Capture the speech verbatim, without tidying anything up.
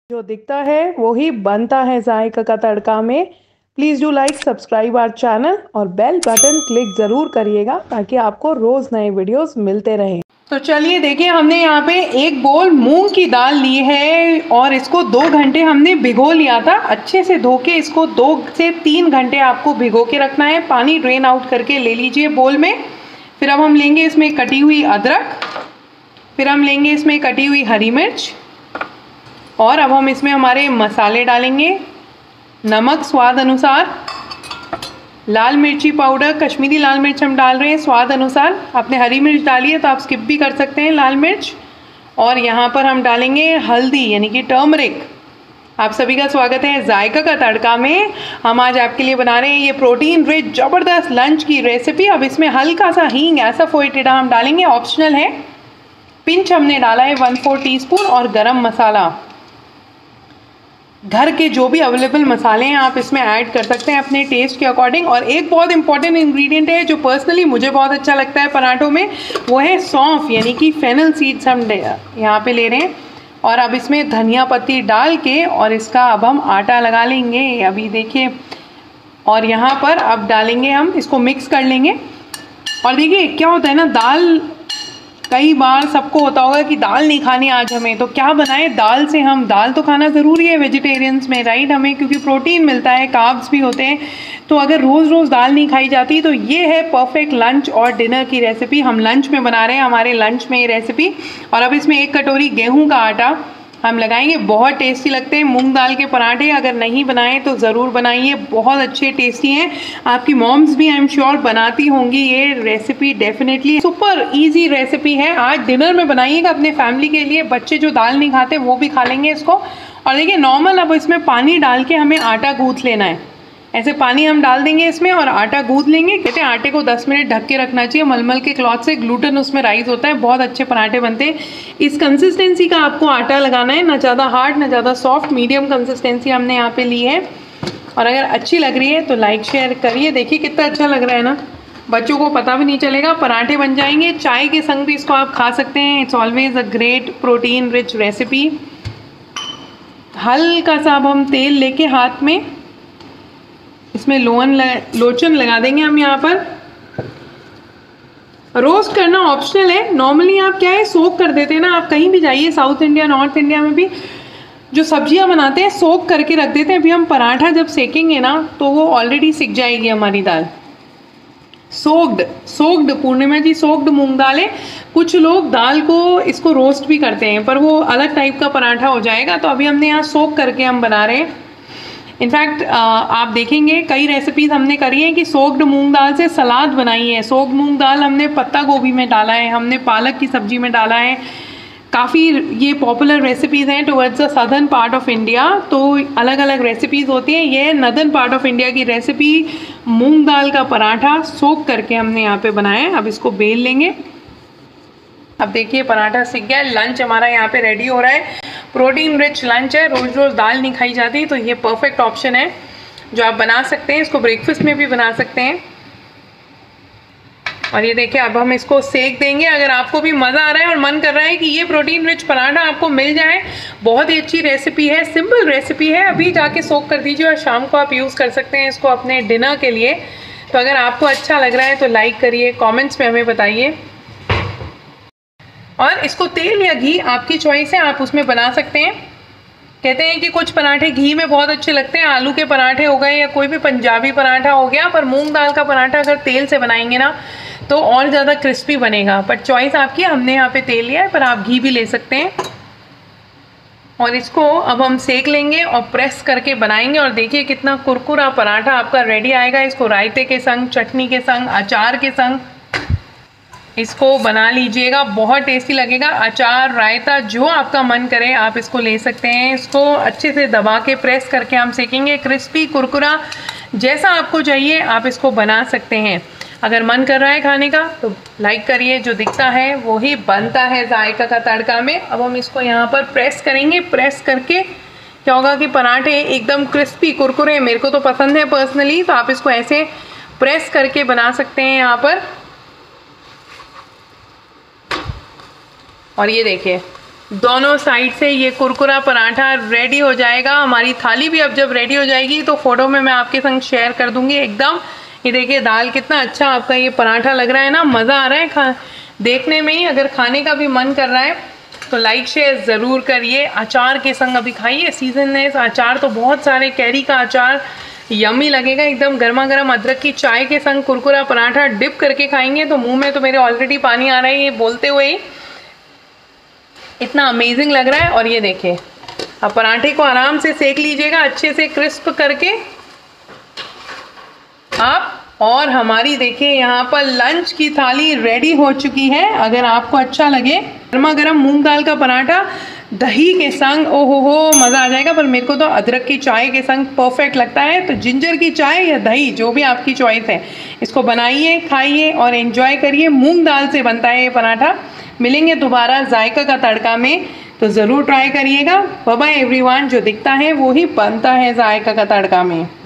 जो दिखता है वो ही बनता है जायका का तड़का में। Please do like subscribe our channel और बेल बटन क्लिक ज़रूर करिएगा ताकि आपको रोज़ नए वीडियोस मिलते रहें। तो चलिए देखिए, हमने यहाँ पे एक बोल मूंग की दाल ली है और इसको दो घंटे हमने भिगो लिया था। अच्छे से धो के इसको दो से तीन घंटे आपको भिगो के रखना है। पानी ड्रेन आउट करके ले लीजिए बोल में। फिर अब हम लेंगे इसमें कटी हुई अदरक, फिर हम लेंगे इसमें कटी हुई हरी मिर्च, और अब हम इसमें हमारे मसाले डालेंगे। नमक स्वाद अनुसार, लाल मिर्ची पाउडर, कश्मीरी लाल मिर्च हम डाल रहे हैं स्वाद अनुसार। आपने हरी मिर्च डाली है तो आप स्किप भी कर सकते हैं लाल मिर्च। और यहाँ पर हम डालेंगे हल्दी यानी कि टर्मरिक। आप सभी का स्वागत है जायका का तड़का में। हम आज आपके लिए बना रहे हैं ये प्रोटीन रिच ज़बरदस्त लंच की रेसिपी। अब इसमें हल्का सा हींग ऐसा फोइटिडा हम डालेंगे, ऑप्शनल है। पिंच हमने डाला है वन फोर टी स्पून, और गरम मसाला, घर के जो भी अवेलेबल मसाले हैं आप इसमें ऐड कर सकते हैं अपने टेस्ट के अकॉर्डिंग। और एक बहुत इंपॉर्टेंट इंग्रेडिएंट है जो पर्सनली मुझे बहुत अच्छा लगता है पराठों में, वो है सौंफ यानी कि फेनल सीड्स हम यहाँ पे ले रहे हैं। और अब इसमें धनिया पत्ती डाल के और इसका अब हम आटा लगा लेंगे। अभी देखिए, और यहाँ पर अब डालेंगे हम, इसको मिक्स कर लेंगे। और देखिए क्या होता है ना, दाल कई बार सबको होता होगा कि दाल नहीं खानी आज हमें, तो क्या बनाएं दाल से। हम दाल तो खाना ज़रूरी है वेजिटेरियंस में, राइट, हमें क्योंकि प्रोटीन मिलता है, कार्ब्स भी होते हैं। तो अगर रोज़ रोज़ दाल नहीं खाई जाती तो ये है परफेक्ट लंच और डिनर की रेसिपी। हम लंच में बना रहे हैं, हमारे लंच में ये रेसिपी। और अब इसमें एक कटोरी गेहूँ का आटा हम लगाएंगे। बहुत टेस्टी लगते हैं मूंग दाल के पराठे। अगर नहीं बनाए तो ज़रूर बनाइए, बहुत अच्छे टेस्टी हैं। आपकी मॉम्स भी आई एम श्योर बनाती होंगी ये recipe. Definitely super easy recipe है। आज डिनर में बनाइएगा अपने फैमिली के लिए। बच्चे जो दाल नहीं खाते वो भी खा लेंगे इसको। और देखिए नॉर्मल अब इसमें पानी डाल के हमें आटा गूँथ लेना है। ऐसे पानी हम डाल देंगे इसमें और आटा गूँथ लेंगे। कहते हैं आटे को दस मिनट ढक के रखना चाहिए मलमल के क्लॉथ से, ग्लूटेन उसमें राइज होता है, बहुत अच्छे पराठे बनते हैं। इस कंसिस्टेंसी का आपको आटा लगाना है, ना ज़्यादा हार्ड ना ज़्यादा सॉफ्ट, मीडियम कंसिस्टेंसी हमने यहाँ पे ली है। और अगर अच्छी लग रही है तो लाइक शेयर करिए। देखिए कितना अच्छा लग रहा है ना, बच्चों को पता भी नहीं चलेगा, पराठे बन जाएंगे। चाय के संग भी इसको आप खा सकते हैं। It's always a great protein rich recipe. हल्का सा अब हम तेल लेके हाथ में इसमें लोन लोचन लगा देंगे हम। यहाँ पर रोस्ट करना ऑप्शनल है। नॉर्मली आप क्या है, सोक कर देते हैं ना, आप कहीं भी जाइए साउथ इंडिया नॉर्थ इंडिया में भी जो सब्जियां बनाते हैं सोक करके रख देते हैं। अभी हम पराठा जब सेकेंगे ना तो वो ऑलरेडी सिक जाएगी हमारी दाल। Soaked soaked Purnima ji, soaked मूंग दाल है। कुछ लोग दाल को इसको रोस्ट भी करते हैं पर वो अलग टाइप का पराठा हो जाएगा। तो अभी हमने यहाँ सोक करके हम बना रहे हैं। इनफैक्ट आप देखेंगे कई रेसिपीज़ हमने करी है कि सोक्ड मूंग दाल से सलाद बनाई है। सोक्ड मूंग दाल हमने पत्ता गोभी में डाला है, हमने पालक की सब्जी में डाला है। काफ़ी ये पॉपुलर रेसिपीज़ हैं towards the southern part of India. तो अलग अलग रेसिपीज़ होती हैं। ये नदर्न पार्ट ऑफ इंडिया की रेसिपी, मूंग दाल का पराठा सोक करके हमने यहाँ पे बनाया है। अब इसको बेल लेंगे। अब देखिए पराठा सीख गया। लंच हमारा यहाँ पे रेडी हो रहा है। प्रोटीन रिच लंच है, रोज़ रोज़ दाल नहीं खाई जाती, तो ये परफेक्ट ऑप्शन है जो आप बना सकते हैं। इसको ब्रेकफास्ट में भी बना सकते हैं। और ये देखिए अब हम इसको सेक देंगे। अगर आपको भी मज़ा आ रहा है और मन कर रहा है कि ये प्रोटीन रिच पराठा आपको मिल जाए, बहुत ही अच्छी रेसिपी है, सिंपल रेसिपी है। अभी जाके सोक कर दीजिए और शाम को आप यूज़ कर सकते हैं इसको अपने डिनर के लिए। तो अगर आपको अच्छा लग रहा है तो लाइक करिए, कॉमेंट्स में हमें बताइए। और इसको तेल या घी आपकी चॉइस है, आप उसमें बना सकते हैं। कहते हैं कि कुछ पराठे घी में बहुत अच्छे लगते हैं, आलू के पराठे हो गए या कोई भी पंजाबी पराठा हो गया। पर मूंग दाल का पराठा अगर तेल से बनाएंगे ना तो और ज़्यादा क्रिस्पी बनेगा। पर चॉइस आपकी, हमने यहाँ पे तेल लिया है, पर आप घी भी ले सकते हैं। और इसको अब हम सेक लेंगे और प्रेस करके बनाएंगे। और देखिए कितना कुरकुरा पराठा आपका रेडी आएगा। इसको रायते के संग, चटनी के संग, अचार के संग इसको बना लीजिएगा, बहुत टेस्टी लगेगा। अचार, रायता, जो आपका मन करे आप इसको ले सकते हैं। इसको अच्छे से दबा के प्रेस करके हम सेकेंगे। क्रिस्पी कुरकुरा जैसा आपको चाहिए आप इसको बना सकते हैं। अगर मन कर रहा है खाने का तो लाइक करिए। जो दिखता है वो ही बनता है जायका का तड़का में। अब हम इसको यहाँ पर प्रेस करेंगे। प्रेस करके क्या होगा कि पराठे एकदम क्रिस्पी कुरकुरे, मेरे को तो पसंद है पर्सनली, तो आप इसको ऐसे प्रेस करके बना सकते हैं यहाँ पर। और ये देखिए दोनों साइड से ये कुरकुरा पराठा रेडी हो जाएगा। हमारी थाली भी अब जब रेडी हो जाएगी तो फोटो में मैं आपके संग शेयर कर दूंगी एकदम। ये देखिए दाल कितना अच्छा आपका ये पराठा लग रहा है ना, मज़ा आ रहा है खा देखने में ही। अगर खाने का भी मन कर रहा है तो लाइक शेयर ज़रूर करिए। अचार के संग अभी खाइए, सीजन है अचार तो बहुत सारे, कैरी का अचार यम्मी लगेगा एकदम। गर्मा गर्म अदरक की चाय के संग कुरकुरा पराठा डिप करके खाएंगे तो मुंह में तो मेरे ऑलरेडी पानी आ रहा है ये बोलते हुए ही, इतना अमेजिंग लग रहा है। और ये देखिए अब पराठे को आराम से सेक लीजिएगा अच्छे से क्रिस्प करके आप। और हमारी देखिए यहाँ पर लंच की थाली रेडी हो चुकी है। अगर आपको अच्छा लगे गर्मा गर्म मूंग दाल का पराठा दही के संग, ओ हो हो मज़ा आ जाएगा। पर मेरे को तो अदरक की चाय के संग परफेक्ट लगता है, तो जिंजर की चाय या दही जो भी आपकी चॉइस है, इसको बनाइए, खाइए और एंजॉय करिए। मूंग दाल से बनता है ये पराठा। मिलेंगे दोबारा जायका का तड़का में, तो ज़रूर ट्राई करिएगा। Bye bye everyone. जो दिखता है वो ही बनता है जायका का तड़का में।